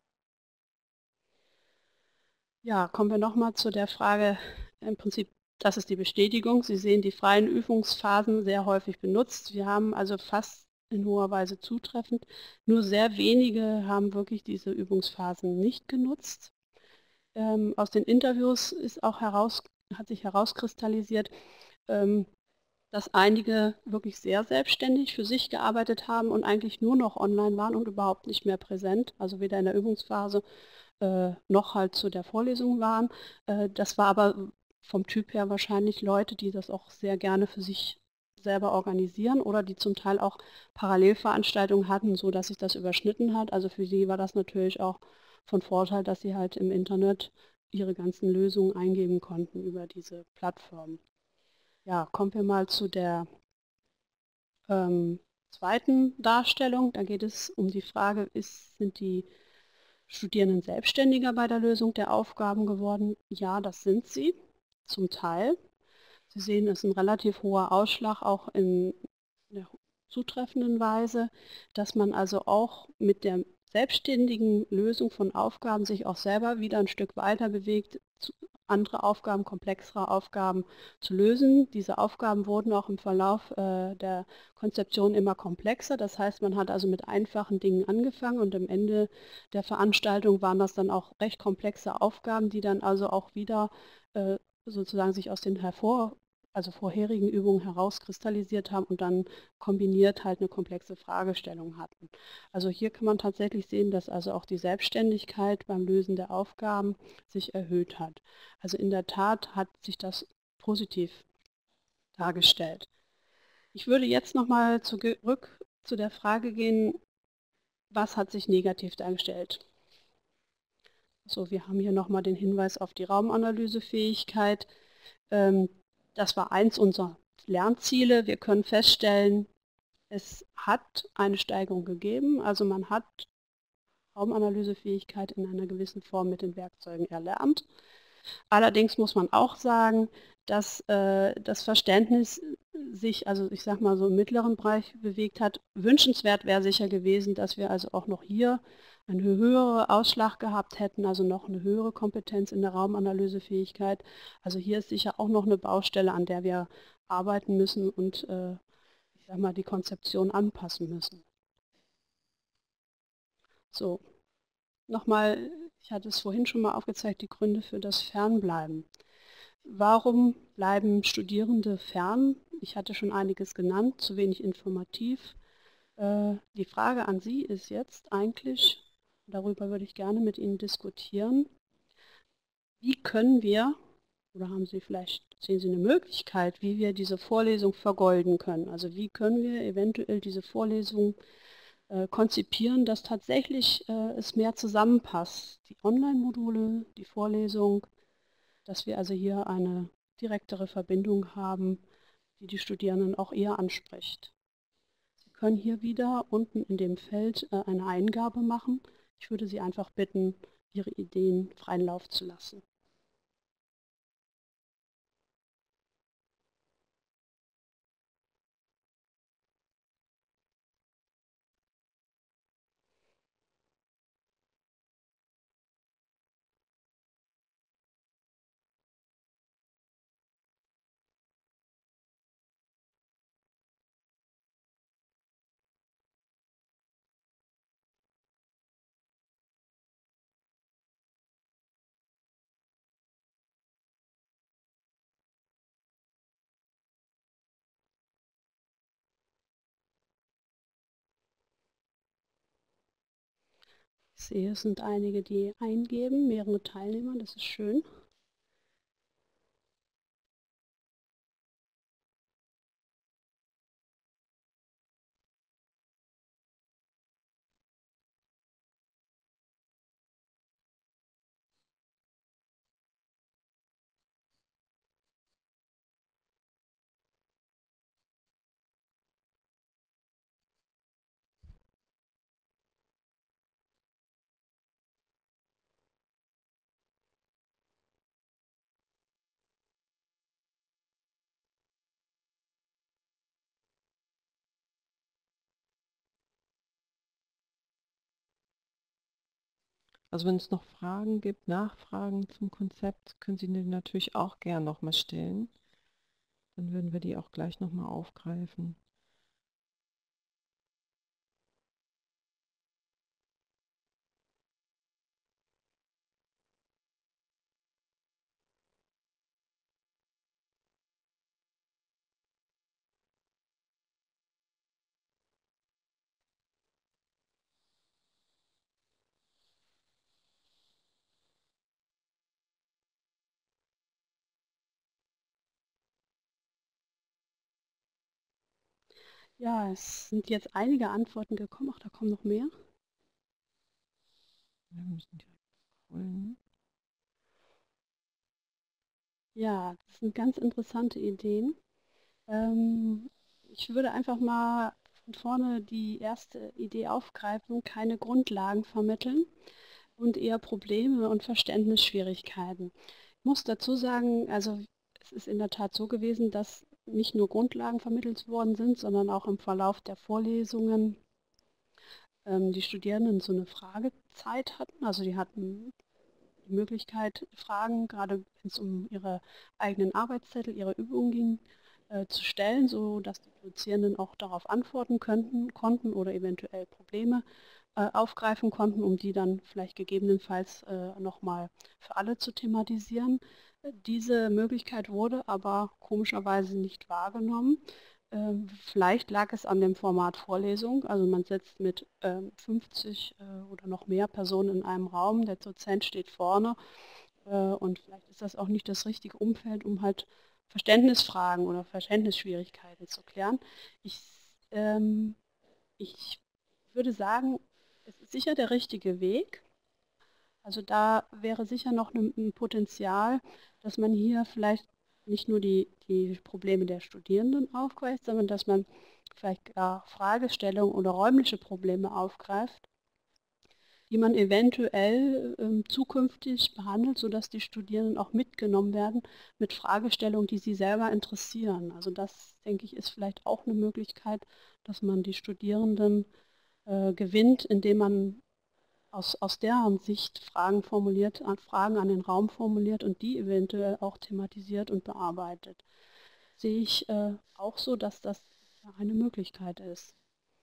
Ja, kommen wir nochmal zu der Frage, im Prinzip, das ist die Bestätigung. Sie sehen die freien Übungsphasen sehr häufig benutzt. Wir haben also fast in hoher Weise zutreffend. Nur sehr wenige haben wirklich diese Übungsphasen nicht genutzt. Ähm, aus den Interviews ist auch heraus, hat sich herauskristallisiert, ähm, dass einige wirklich sehr selbstständig für sich gearbeitet haben und eigentlich nur noch online waren und überhaupt nicht mehr präsent, also weder in der Übungsphase äh, noch halt zu der Vorlesung waren. Äh, das war aber vom Typ her wahrscheinlich Leute, die das auch sehr gerne für sich selber organisieren oder die zum Teil auch Parallelveranstaltungen hatten, so dass sich das überschnitten hat. Also für sie war das natürlich auch von Vorteil, dass sie halt im Internet ihre ganzen Lösungen eingeben konnten über diese Plattform. Ja, kommen wir mal zu der ähm, zweiten Darstellung. Da geht es um die Frage, ist, sind die Studierenden selbstständiger bei der Lösung der Aufgaben geworden? Ja, das sind sie, zum Teil. Sie sehen, es ist ein relativ hoher Ausschlag auch in der zutreffenden Weise, dass man also auch mit der selbstständigen Lösung von Aufgaben sich auch selber wieder ein Stück weiter bewegt, andere Aufgaben, komplexere Aufgaben zu lösen. Diese Aufgaben wurden auch im Verlauf äh, der Konzeption immer komplexer. Das heißt, man hat also mit einfachen Dingen angefangen und am Ende der Veranstaltung waren das dann auch recht komplexe Aufgaben, die dann also auch wieder äh, sozusagen sich aus den hervor also vorherigen Übungen herauskristallisiert haben und dann kombiniert halt eine komplexe Fragestellung hatten. Also hier kann man tatsächlich sehen, dass also auch die Selbstständigkeit beim Lösen der Aufgaben sich erhöht hat. Also in der Tat hat sich das positiv dargestellt. Ich würde jetzt nochmal zurück zu der Frage gehen, was hat sich negativ dargestellt? So, wir haben hier nochmal den Hinweis auf die Raumanalysefähigkeit. Ähm, Das war eins unserer Lernziele. Wir können feststellen, es hat eine Steigerung gegeben. Also man hat Raumanalysefähigkeit in einer gewissen Form mit den Werkzeugen erlernt. Allerdings muss man auch sagen, dass äh, das Verständnis sich, also ich sag mal so im mittleren Bereich bewegt hat. Wünschenswert wäre sicher gewesen, dass wir also auch noch hier einen höheren Ausschlag gehabt hätten, also noch eine höhere Kompetenz in der Raumanalysefähigkeit. Also hier ist sicher auch noch eine Baustelle, an der wir arbeiten müssen und äh, ich sag mal, die Konzeption anpassen müssen. So, nochmal, ich hatte es vorhin schon mal aufgezeigt, die Gründe für das Fernbleiben. Warum bleiben Studierende fern? Ich hatte schon einiges genannt, zu wenig informativ. Äh, die Frage an Sie ist jetzt eigentlich, darüber würde ich gerne mit Ihnen diskutieren, wie können wir, oder haben Sie vielleicht, sehen Sie eine Möglichkeit, wie wir diese Vorlesung vergolden können? Also wie können wir eventuell diese Vorlesung äh, konzipieren, dass tatsächlich äh, es mehr zusammenpasst? Die Online-Module, die Vorlesung, dass wir also hier eine direktere Verbindung haben, die die Studierenden auch eher anspricht. Sie können hier wieder unten in dem Feld äh, eine Eingabe machen. Ich würde Sie einfach bitten, Ihre Ideen freien Lauf zu lassen. Ich sehe, es sind einige, die eingeben, mehrere Teilnehmer, das ist schön. Also wenn es noch Fragen gibt, Nachfragen zum Konzept, können Sie die natürlich auch gern nochmal stellen. Dann würden wir die auch gleich nochmal aufgreifen. Ja, es sind jetzt einige Antworten gekommen. Ach, da kommen noch mehr. Wir müssen direkt holen. Ja, das sind ganz interessante Ideen. Ähm, ich würde einfach mal von vorne die erste Idee aufgreifen, keine Grundlagen vermitteln und eher Probleme und Verständnisschwierigkeiten. Ich muss dazu sagen, also es ist in der Tat so gewesen, dass nicht nur Grundlagen vermittelt worden sind, sondern auch im Verlauf der Vorlesungen ähm, die Studierenden so eine Fragezeit hatten. Also die hatten die Möglichkeit, Fragen, gerade wenn es um ihre eigenen Arbeitszettel, ihre Übungen ging, äh, zu stellen, sodass die Dozierenden auch darauf antworten könnten, konnten oder eventuell Probleme äh, aufgreifen konnten, um die dann vielleicht gegebenenfalls äh, nochmal für alle zu thematisieren. Äh, Diese Möglichkeit wurde aber komischerweise nicht wahrgenommen. Ähm, Vielleicht lag es an dem Format Vorlesung, also man sitzt mit ähm, fünfzig äh, oder noch mehr Personen in einem Raum, der Dozent steht vorne äh, und vielleicht ist das auch nicht das richtige Umfeld, um halt Verständnisfragen oder Verständnisschwierigkeiten zu klären. Ich, ähm, ich würde sagen, es ist sicher der richtige Weg. Also da wäre sicher noch ein, ein Potenzial, dass man hier vielleicht nicht nur die, die Probleme der Studierenden aufgreift, sondern dass man vielleicht gar Fragestellungen oder räumliche Probleme aufgreift, die man eventuell ähm, zukünftig behandelt, sodass die Studierenden auch mitgenommen werden mit Fragestellungen, die sie selber interessieren. Also das, denke ich, ist vielleicht auch eine Möglichkeit, dass man die Studierenden äh, gewinnt, indem man aus, aus deren Sicht Fragen formuliert, Fragen an den Raum formuliert und die eventuell auch thematisiert und bearbeitet. Sehe ich äh, auch so, dass das eine Möglichkeit ist.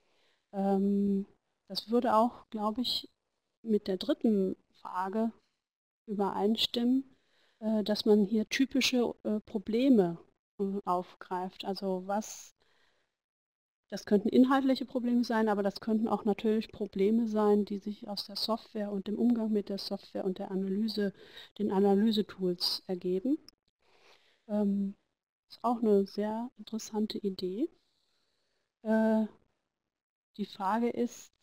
Ähm, das würde auch, glaube ich, mit der dritten Frage übereinstimmen, äh, dass man hier typische äh, Probleme äh, aufgreift. Also was Das könnten inhaltliche Probleme sein, aber das könnten auch natürlich Probleme sein, die sich aus der Software und dem Umgang mit der Software und der Analyse, den Analysetools ergeben. Ähm, ist auch eine sehr interessante Idee. Äh, die Frage ist,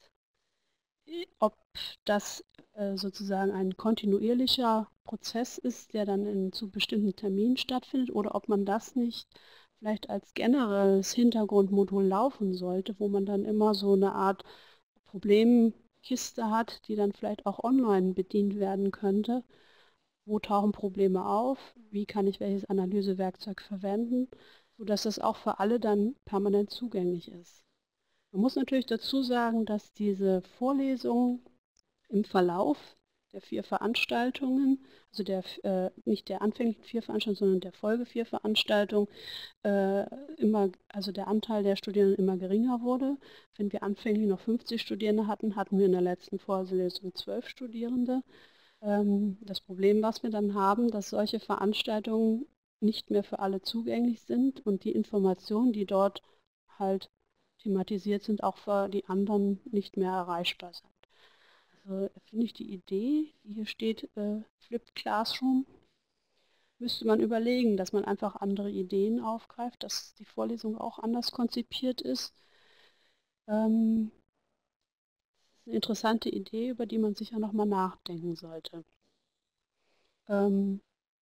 ob das äh, sozusagen ein kontinuierlicher Prozess ist, der dann in, zu bestimmten Terminen stattfindet, oder ob man das nicht vielleicht als generelles Hintergrundmodul laufen sollte, wo man dann immer so eine Art Problemkiste hat, die dann vielleicht auch online bedient werden könnte. Wo tauchen Probleme auf? Wie kann ich welches Analysewerkzeug verwenden, sodass das auch für alle dann permanent zugänglich ist. Man muss natürlich dazu sagen, dass diese Vorlesungen im Verlauf der vier Veranstaltungen, also der, äh, nicht der anfänglichen vier Veranstaltungen, sondern der Folge vier Veranstaltungen, äh, immer, also der Anteil der Studierenden immer geringer wurde. Wenn wir anfänglich noch fünfzig Studierende hatten, hatten wir in der letzten Vorlesung zwölf Studierende. Ähm, das Problem, was wir dann haben, dass solche Veranstaltungen nicht mehr für alle zugänglich sind und die Informationen, die dort halt thematisiert sind, auch für die anderen nicht mehr erreichbar sind. Also finde ich die Idee, die hier steht, äh, Flipped Classroom, müsste man überlegen, dass man einfach andere Ideen aufgreift, dass die Vorlesung auch anders konzipiert ist. Ähm, das ist eine interessante Idee, über die man sicher nochmal nachdenken sollte. Ähm,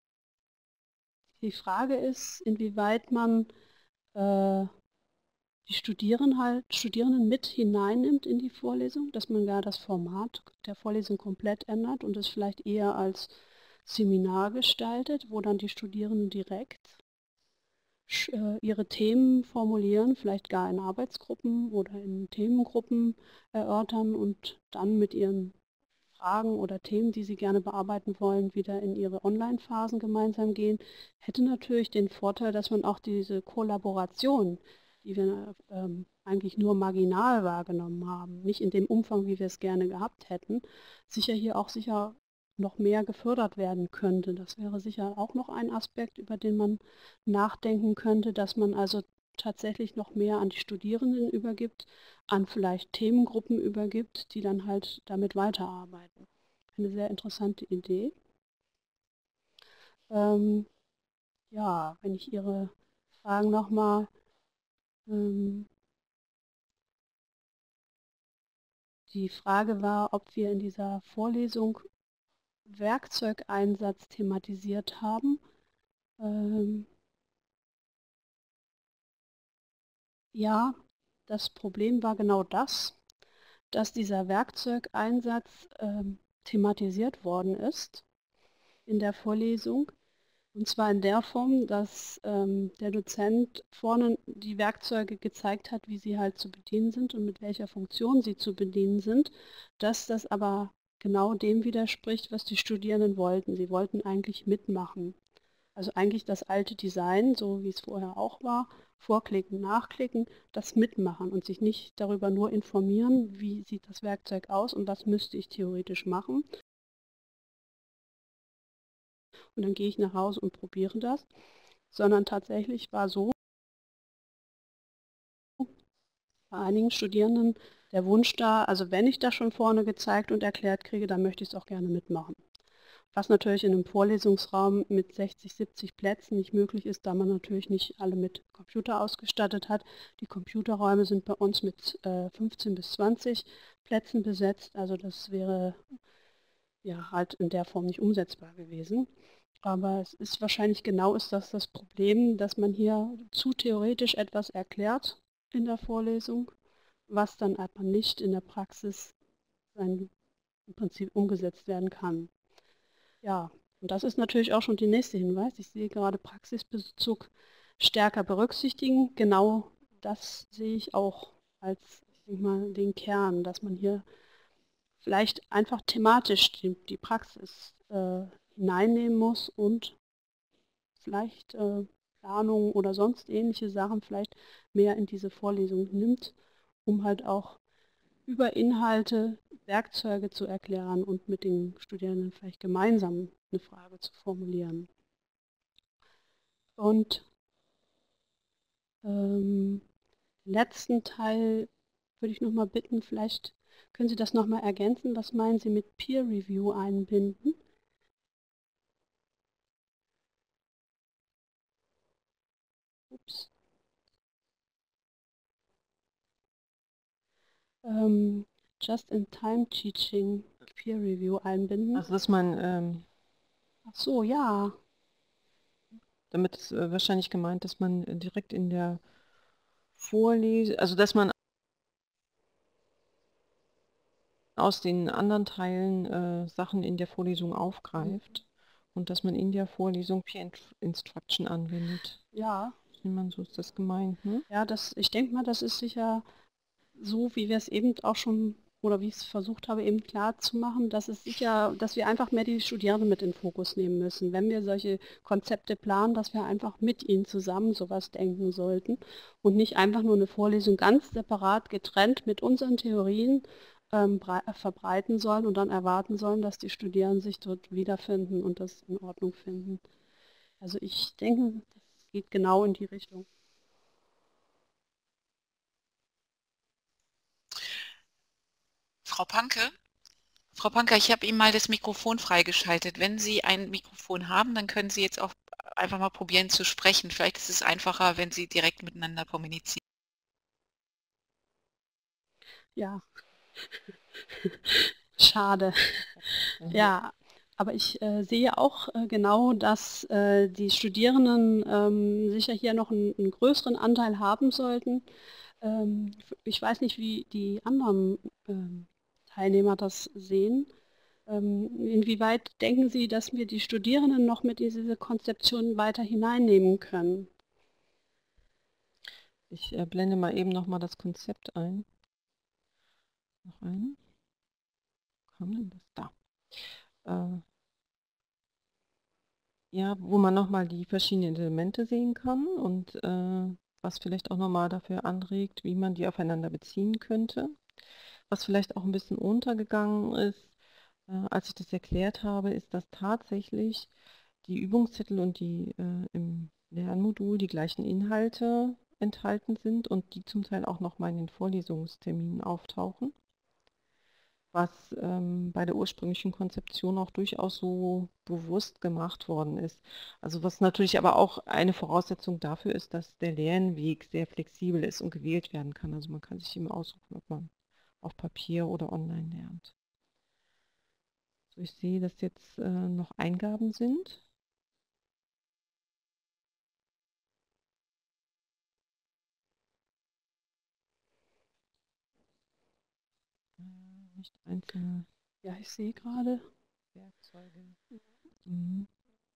die Frage ist, inwieweit man äh, die Studierenden, halt, Studierenden mit hineinnimmt in die Vorlesung, dass man gar das Format der Vorlesung komplett ändert und es vielleicht eher als Seminar gestaltet, wo dann die Studierenden direkt äh, ihre Themen formulieren, vielleicht gar in Arbeitsgruppen oder in Themengruppen erörtern und dann mit ihren Fragen oder Themen, die sie gerne bearbeiten wollen, wieder in ihre Online-Phasen gemeinsam gehen, hätte natürlich den Vorteil, dass man auch diese Kollaboration, die wir ähm, eigentlich nur marginal wahrgenommen haben, nicht in dem Umfang, wie wir es gerne gehabt hätten, sicher hier auch sicher noch mehr gefördert werden könnte. Das wäre sicher auch noch ein Aspekt, über den man nachdenken könnte, dass man also tatsächlich noch mehr an die Studierenden übergibt, an vielleicht Themengruppen übergibt, die dann halt damit weiterarbeiten. Eine sehr interessante Idee. Ähm, ja, wenn ich Ihre Fragen nochmal ähm, Die Frage war, ob wir in dieser Vorlesung Werkzeugeinsatz thematisiert haben. Ähm, ja, das Problem war genau das, dass dieser Werkzeugeinsatz ähm, thematisiert worden ist in der Vorlesung. Und zwar in der Form, dass ähm, der Dozent vorne die Werkzeuge gezeigt hat, wie sie halt zu bedienen sind und mit welcher Funktion sie zu bedienen sind, dass das aber genau dem widerspricht, was die Studierenden wollten. Sie wollten eigentlich mitmachen. Also eigentlich das alte Design, so wie es vorher auch war, vorklicken, nachklicken, das mitmachen und sich nicht darüber nur informieren, wie sieht das Werkzeug aus und was müsste ich theoretisch machen. Und dann gehe ich nach Hause und probiere das, sondern tatsächlich war so, bei einigen Studierenden der Wunsch da, also wenn ich das schon vorne gezeigt und erklärt kriege, dann möchte ich es auch gerne mitmachen. Was natürlich in einem Vorlesungsraum mit sechzig, siebzig Plätzen nicht möglich ist, da man natürlich nicht alle mit Computer ausgestattet hat. Die Computerräume sind bei uns mit äh, fünfzehn bis zwanzig Plätzen besetzt, also das wäre ja halt in der Form nicht umsetzbar gewesen. Aber es ist wahrscheinlich genau ist das das Problem, dass man hier zu theoretisch etwas erklärt in der Vorlesung, was dann aber nicht in der Praxis sein, im Prinzip umgesetzt werden kann. Ja, und das ist natürlich auch schon der nächste Hinweis. Ich sehe gerade Praxisbezug stärker berücksichtigen. Genau das sehe ich auch als, ich denke mal, den Kern, dass man hier vielleicht einfach thematisch die, die Praxis äh, hineinnehmen muss und vielleicht äh, Planung oder sonst ähnliche Sachen vielleicht mehr in diese Vorlesung nimmt, um halt auch über Inhalte Werkzeuge zu erklären und mit den Studierenden vielleicht gemeinsam eine Frage zu formulieren. Und ähm, den letzten Teil würde ich nochmal bitten, vielleicht können Sie das nochmal ergänzen. Was meinen Sie mit Peer Review einbinden? Ups. Ähm, Just-in-Time-Teaching, Peer Review einbinden. Also dass man, ähm, Ach so, ja. damit ist äh, wahrscheinlich gemeint, dass man äh, direkt in der Vorlesung, also dass man aus den anderen Teilen äh, Sachen in der Vorlesung aufgreift und dass man in der Vorlesung Peer Instruction anwendet. Ja. Ich nehme an, so ist das gemeint, ne? Ja, das, ich denke mal, das ist sicher so, wie wir es eben auch schon, oder wie ich es versucht habe, eben klar zu machen, dass es sicher, dass wir einfach mehr die Studierenden mit in den Fokus nehmen müssen. Wenn wir solche Konzepte planen, dass wir einfach mit ihnen zusammen sowas denken sollten und nicht einfach nur eine Vorlesung ganz separat getrennt mit unseren Theorien ähm, verbreiten sollen und dann erwarten sollen, dass die Studierenden sich dort wiederfinden und das in Ordnung finden. Also ich denke, das geht genau in die Richtung. Frau Panke? Frau Panke, ich habe Ihnen mal das Mikrofon freigeschaltet. Wenn Sie ein Mikrofon haben, dann können Sie jetzt auch einfach mal probieren zu sprechen. Vielleicht ist es einfacher, wenn Sie direkt miteinander kommunizieren. Ja. Schade. Ja, aber ich äh, sehe auch äh, genau, dass äh, die Studierenden ähm, sicher hier noch einen, einen größeren Anteil haben sollten. Ähm, ich weiß nicht, wie die anderen ähm, Teilnehmer das sehen. Ähm, inwieweit denken Sie, dass wir die Studierenden noch mit in diese Konzeption weiter hineinnehmen können? Ich äh, blende mal eben noch mal das Konzept ein. Noch ein. Wo kam denn das? Da. Äh, ja, wo man noch mal die verschiedenen Elemente sehen kann und äh, was vielleicht auch noch mal dafür anregt, wie man die aufeinander beziehen könnte. Was vielleicht auch ein bisschen untergegangen ist, äh, als ich das erklärt habe, ist, dass tatsächlich die Übungszettel und die äh, im Lernmodul die gleichen Inhalte enthalten sind und die zum Teil auch noch mal in den Vorlesungsterminen auftauchen, was ähm, bei der ursprünglichen Konzeption auch durchaus so bewusst gemacht worden ist. Also was natürlich aber auch eine Voraussetzung dafür ist, dass der Lernweg sehr flexibel ist und gewählt werden kann. Also man kann sich eben aussuchen, ob man auf Papier oder online lernt. So, ich sehe, dass jetzt äh, noch Eingaben sind. Äh, nicht einzelne Ja, ich sehe gerade. Werkzeuge. Mhm.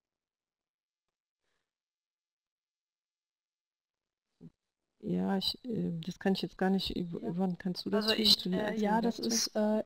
Ja, ich, äh, das kann ich jetzt gar nicht. Yv- Ja. Yvonne, kannst du das Also tun ich, zu den äh, einzelnen ja, das Werkzeugen? ist, äh,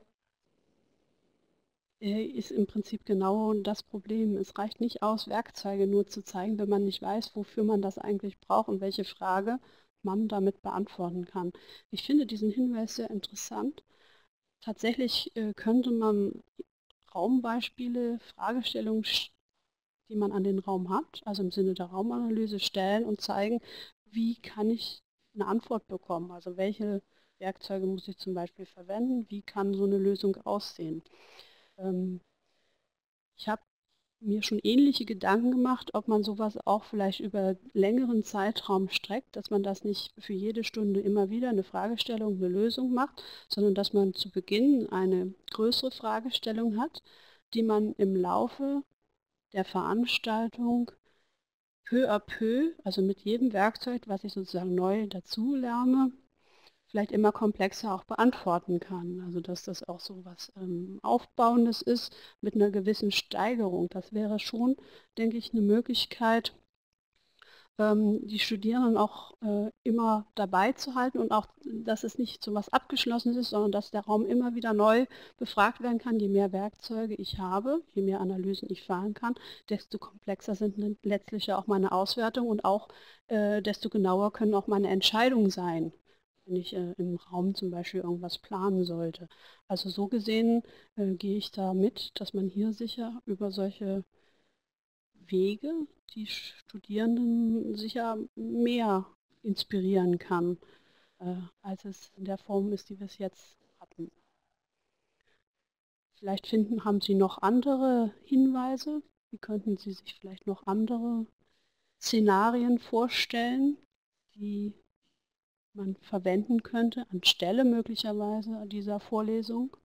äh, ist im Prinzip genau das Problem. Es reicht nicht aus, Werkzeuge nur zu zeigen, wenn man nicht weiß, wofür man das eigentlich braucht und welche Frage man damit beantworten kann. Ich finde diesen Hinweis sehr interessant. Tatsächlich äh, könnte man Raumbeispiele, Fragestellungen, sch- die man an den Raum hat, also im Sinne der Raumanalyse, stellen und zeigen, wie kann ich eine Antwort bekommen. Also welche Werkzeuge muss ich zum Beispiel verwenden, wie kann so eine Lösung aussehen. Ähm, ich habe mir schon ähnliche Gedanken gemacht, ob man sowas auch vielleicht über längeren Zeitraum streckt, dass man das nicht für jede Stunde immer wieder eine Fragestellung, eine Lösung macht, sondern dass man zu Beginn eine größere Fragestellung hat, die man im Laufe der Veranstaltung peu à peu, also mit jedem Werkzeug, was ich sozusagen neu dazu lerne, vielleicht immer komplexer auch beantworten kann. Also dass das auch so was ähm, Aufbauendes ist mit einer gewissen Steigerung. Das wäre schon, denke ich, eine Möglichkeit, ähm, die Studierenden auch äh, immer dabei zu halten und auch, dass es nicht so was Abgeschlossenes ist, sondern dass der Raum immer wieder neu befragt werden kann. Je mehr Werkzeuge ich habe, je mehr Analysen ich fahren kann, desto komplexer sind letztlich ja auch meine Auswertungen und auch äh, desto genauer können auch meine Entscheidungen sein, wenn ich äh, im Raum zum Beispiel irgendwas planen sollte. Also so gesehen äh, gehe ich da mit, dass man hier sicher über solche Wege die Studierenden sicher mehr inspirieren kann, äh, als es in der Form ist, die wir es jetzt hatten. Vielleicht finden, haben Sie noch andere Hinweise? Wie könnten Sie sich vielleicht noch andere Szenarien vorstellen, die man verwenden könnte, anstelle möglicherweise dieser Vorlesung?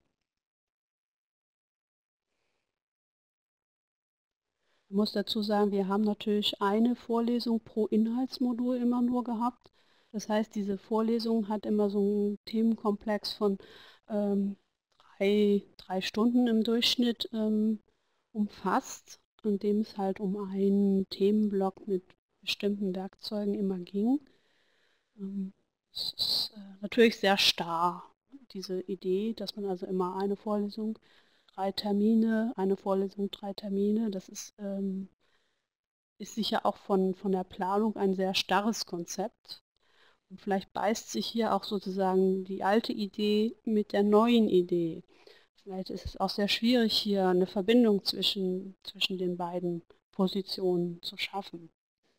Ich muss dazu sagen, wir haben natürlich eine Vorlesung pro Inhaltsmodul immer nur gehabt. Das heißt, diese Vorlesung hat immer so einen Themenkomplex von ähm, drei, drei Stunden im Durchschnitt ähm, umfasst, in dem es halt um einen Themenblock mit bestimmten Werkzeugen immer ging. Ähm, es ist äh, natürlich sehr starr, diese Idee, dass man also immer eine Vorlesung, drei Termine, eine Vorlesung, drei Termine, das ist ähm, ist sicher auch von, von der Planung ein sehr starres Konzept. Und vielleicht beißt sich hier auch sozusagen die alte Idee mit der neuen Idee. Vielleicht ist es auch sehr schwierig, hier eine Verbindung zwischen, zwischen den beiden Positionen zu schaffen.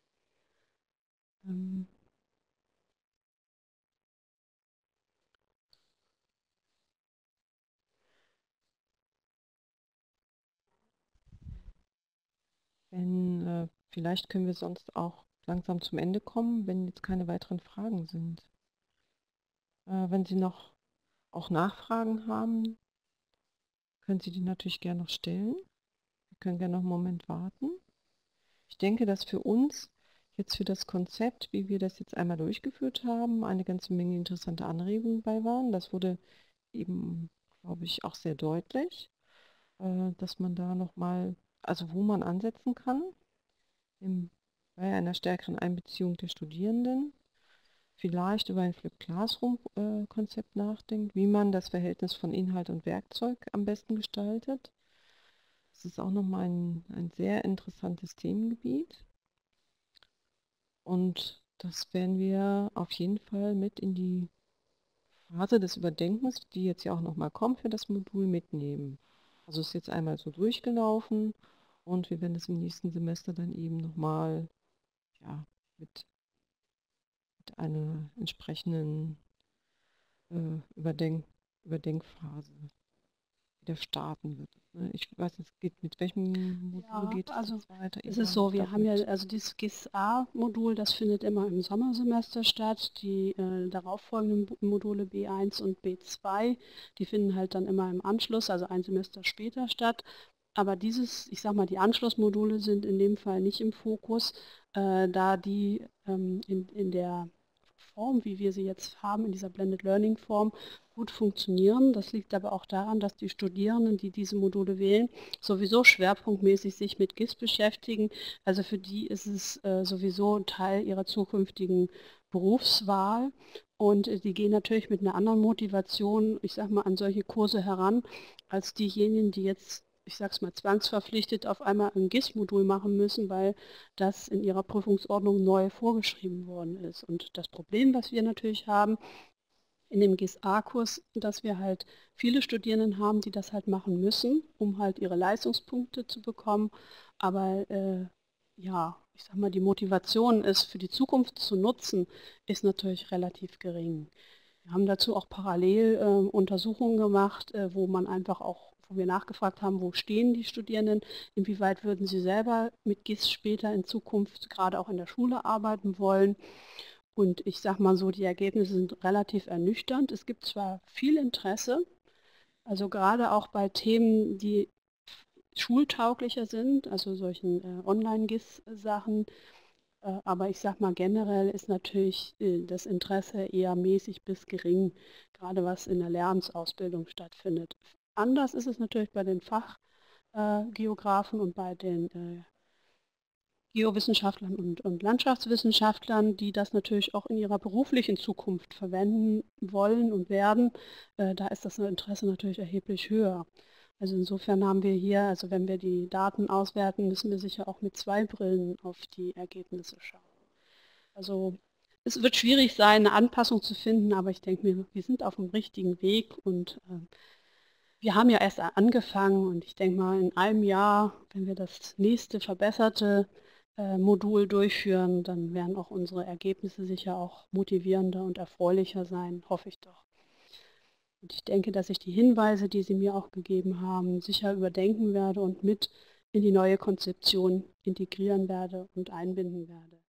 Ähm Wenn, äh, vielleicht können wir sonst auch langsam zum Ende kommen, wenn jetzt keine weiteren Fragen sind. Äh, wenn Sie noch auch Nachfragen haben, können Sie die natürlich gerne noch stellen. Wir können gerne noch einen Moment warten. Ich denke, dass für uns jetzt für das Konzept, wie wir das jetzt einmal durchgeführt haben, eine ganze Menge interessante Anregungen bei waren. Das wurde eben, glaube ich, auch sehr deutlich, äh, dass man da nochmal, also wo man ansetzen kann, im, bei einer stärkeren Einbeziehung der Studierenden, vielleicht über ein Flip Classroom-Konzept nachdenkt, wie man das Verhältnis von Inhalt und Werkzeug am besten gestaltet. Das ist auch nochmal ein, ein sehr interessantes Themengebiet. Und das werden wir auf jeden Fall mit in die Phase des Überdenkens, die jetzt ja auch nochmal kommt, für das Modul mitnehmen. Also ist jetzt einmal so durchgelaufen und wir werden es im nächsten Semester dann eben nochmal ja, mit, mit einer entsprechenden äh, Überdenk Überdenkphase wieder starten wird. Ne, Ich weiß nicht, es geht, mit welchem Modul Ja, geht es also jetzt weiter? es Irgendwo ist haben so, es wir doch haben ja, mit. also dieses G I S A-Modul, das findet immer im Sommersemester statt. Die äh, darauffolgenden Mo- Module B eins und B zwei, die finden halt dann immer im Anschluss, also ein Semester später statt. Aber dieses, ich sag mal, die Anschlussmodule sind in dem Fall nicht im Fokus, äh, da die ähm, in, in der Form, wie wir sie jetzt haben, in dieser Blended Learning Form, gut funktionieren. Das liegt aber auch daran, dass die Studierenden, die diese Module wählen, sowieso schwerpunktmäßig sich mit G I S beschäftigen. Also für die ist es äh, sowieso Teil ihrer zukünftigen Berufswahl. Und äh, die gehen natürlich mit einer anderen Motivation, ich sag mal, an solche Kurse heran, als diejenigen, die jetzt, ich sag's mal, zwangsverpflichtet auf einmal ein G I S-Modul machen müssen, weil das in ihrer Prüfungsordnung neu vorgeschrieben worden ist. Und das Problem, was wir natürlich haben, in dem G I S A-Kurs, dass wir halt viele Studierenden haben, die das halt machen müssen, um halt ihre Leistungspunkte zu bekommen. Aber äh, ja, ich sag mal, die Motivation ist für die Zukunft zu nutzen, ist natürlich relativ gering. Wir haben dazu auch parallel äh, Untersuchungen gemacht, äh, wo man einfach auch, wo wir nachgefragt haben, wo stehen die Studierenden, inwieweit würden sie selber mit G I S später in Zukunft gerade auch in der Schule arbeiten wollen. Und ich sage mal so, die Ergebnisse sind relativ ernüchternd. Es gibt zwar viel Interesse, also gerade auch bei Themen, die schultauglicher sind, also solchen äh, Online-G I S-Sachen, äh, aber ich sage mal, generell ist natürlich äh, das Interesse eher mäßig bis gering, gerade was in der Lehramtsausbildung stattfindet. Anders ist es natürlich bei den Fachgeografen und bei den äh, Geowissenschaftlern und, und Landschaftswissenschaftlern, die das natürlich auch in ihrer beruflichen Zukunft verwenden wollen und werden. Äh, da ist das Interesse natürlich erheblich höher. Also insofern haben wir hier, also wenn wir die Daten auswerten, müssen wir sicher auch mit zwei Brillen auf die Ergebnisse schauen. Also es wird schwierig sein, eine Anpassung zu finden, aber ich denke mir, wir sind auf dem richtigen Weg und äh, wir haben ja erst angefangen und ich denke mal, in einem Jahr, wenn wir das nächste verbesserte äh, Modul durchführen, dann werden auch unsere Ergebnisse sicher auch motivierender und erfreulicher sein, hoffe ich doch. Und ich denke, dass ich die Hinweise, die Sie mir auch gegeben haben, sicher überdenken werde und mit in die neue Konzeption integrieren werde und einbinden werde.